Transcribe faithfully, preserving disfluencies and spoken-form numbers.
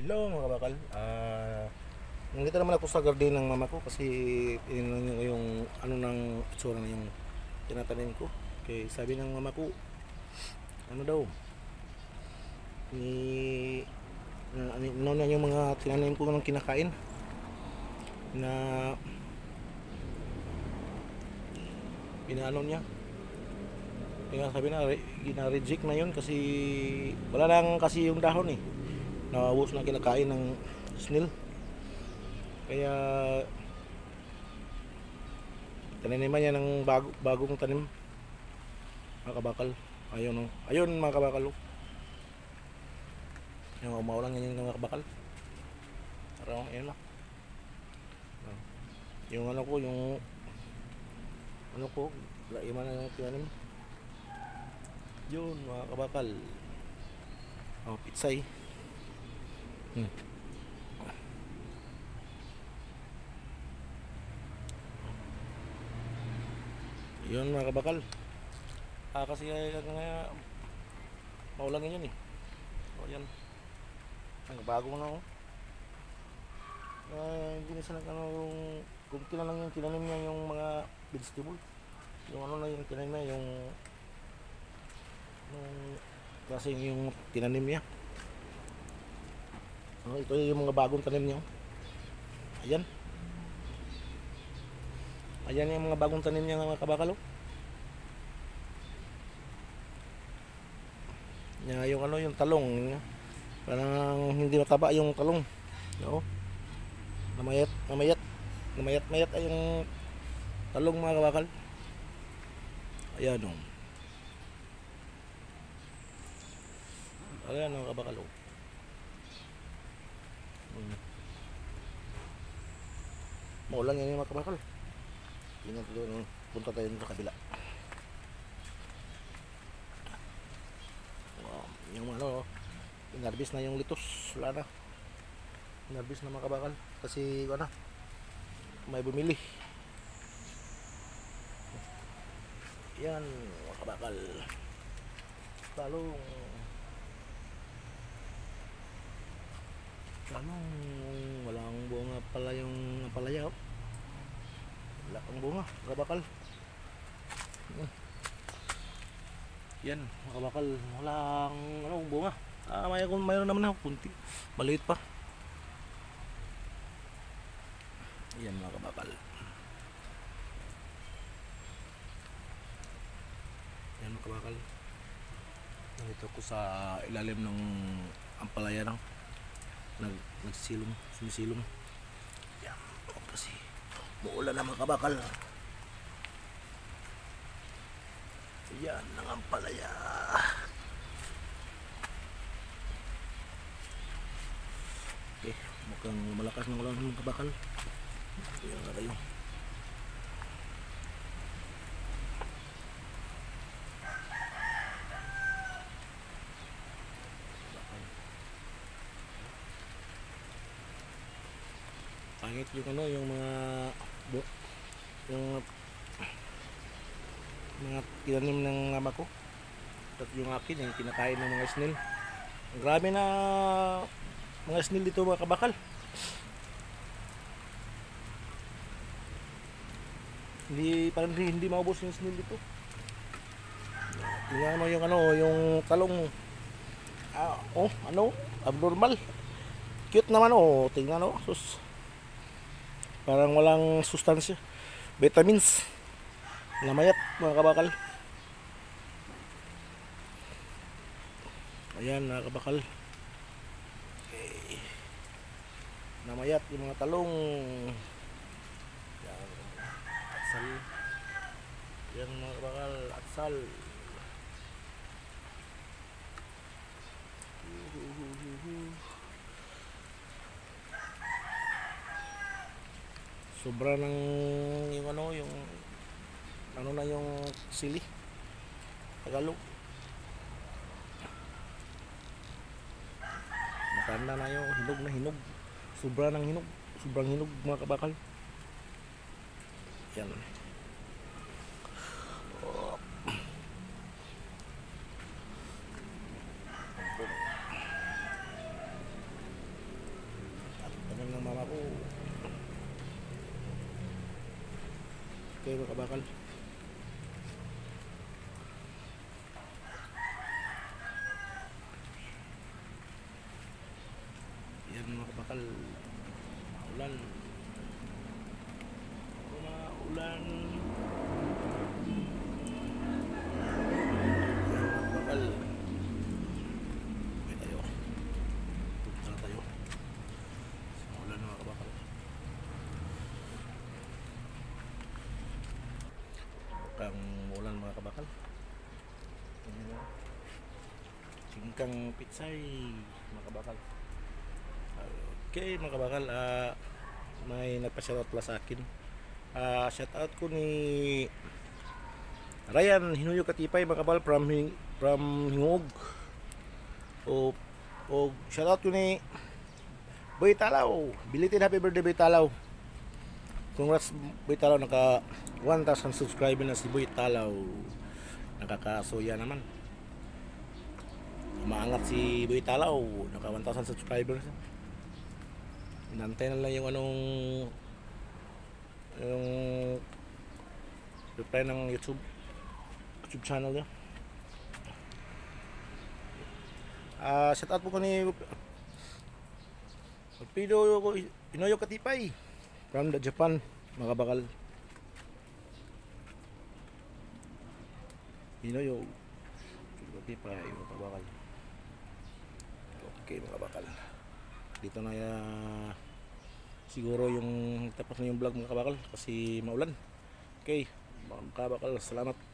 Hello mga kabakal. Ah, nandito naman ako sa garden ng mama ko kasi tinignan niyo yung ano ng itsura na yung tinatanim ko. Okay, sabi ng mama ko, ano daw, ni na, ano na yung mga tinanim ko ng kinakain na inaano niya. Kaya sabi na, re- gina-reject na yun kasi wala lang kasi yung dahon eh. Naubos na kinakain ng snail. Kaya taniniman niya ng bago, bagong tanim mga kabakal. Ayun oh. Ayun mga kabakal oh. Yung umaulan ganyan mga kabakal. Pero ayun na. Yung ano ko, yung ano ko, laiman na yung tinanim. Yun mga kabakal. Oh, pitsay. Hmm. Yun mga kabakal. Ah, kasi uh, nga maulan ngayon eh. O yan. Ang bago na oh. Uh, hindi na siya nag ano yung kunti na lang yung tinanim niya yung mga vegetable. Yung ano na yung tinanim niya yung yung kasi yung tinanim niya. Oh, ito yung mga bagong tanim niya. Ayan. Ayan yung mga bagong tanim niya mga kabakalo. Yeah, yung ano yung talong. Parang hindi mataba yung talong. No? Namayat, namayat. Namayat-mayat ay yung talong mga kabakal. Ayan o. Ayan mga kabakal o. Hmm. Maulan yan yung mga kabakal. Tingnan tayo, punta tayo sa kabila. Wow, yung ano, inarbis na yung litos. Wala na. Inarbis na mga kabakal. Kasi ano, may bumili. Yan mga kabakal. Talong. Talong. Walang bunga pala yung palaya oh. Wala pang bunga mga kabakal. Yan mga kabakal. Walang ano, bunga. Ah, may kung mayroon naman ako kunti. Maliit pa. Yan mga kabakal. Yan mga kabakal. Nandito ko sa ilalim ng ampalaya ng nag nagsilong, sumisilong. Yan, kasi muulan na mga kabakal. Yan ang ampalaya. Okay, mukhang malakas ng ulan ng kabakal. Yan na kayo. Pangit yung ano, yung mga yung mga tinanim ng mama ko at yung akin yung kinakain ng mga snail. Grabe na mga snail dito mga kabakal. Hindi parang hindi, hindi maubos yung snail dito. Tingnan mo yung ano, yung talong. Ah, oh, ano? Abnormal. Cute naman oh, tingnan oh. Sus. Parang walang sustansya. Vitamins. Namayat mga kabakal. Ayan mga kabakal. Okay. Namayat yung mga talong. Yan. Atsal. Yan mga kabakal. Atsal. Sobra ng yung ano, yung ano na yung sili. Tagalog. Matanda na yung hinog na hinog. Sobra ng hinog. Sobrang hinog mga kabakal. Yan. Oh. Okay mga kabakal. Yan mga kabakal. Ulan. Ulan. Bakal. Okay tayo. Punta na tayo. Ulan mga kabakal. Kang ulan mga kabakal. Singkang pitsay mga kabakal. Okay mga kabakal, uh, may nagpa-shoutout pala sa akin. Uh, shoutout ko ni Ryan Hinuyo Katipay mga kabakal from, from Hingog. O, o shoutout ko ni Boy Talaw. Belated happy birthday Boy Talaw. Congrats Boy Talaw, naka one thousand subscriber na si Boy Talaw. Nakakasuya naman. Umaangat si Boy Talaw, naka one thousand subscribers. Inantay na lang yung anong yung reply ng YouTube YouTube channel niya. Ah, uh, shout out po ko ni Pido Inoyo Katipay from the Japan mga kabakal. Inoyo Katipay mga kabakal. Okay mga kabakal. Dito na uh, siguro yung tapos na yung vlog mga kabakal kasi maulan. Okay mga kabakal, salamat.